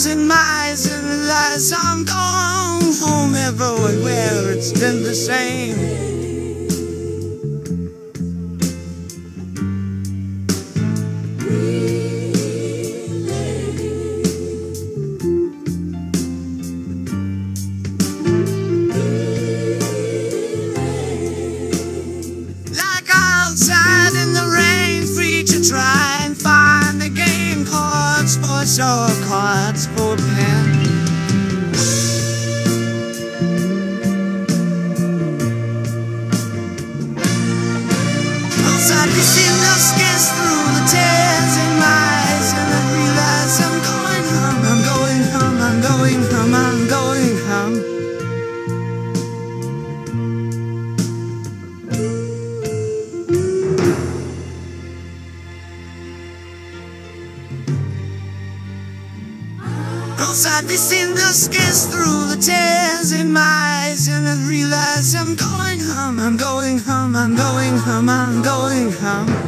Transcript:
tears in my eyes and realize I'm gone home everywhere. It's been the same. Outside in the rain, free to try and find the game. Cards for show, cards for pen. Outside we see the skins through the tears in my eyes, and I realize I'm going home, I'm going home, I'm going home, I'm going home. Outside we see the skins through the tears in my eyes, and I realize I'm going home, I'm going home, I'm going home, I'm going home.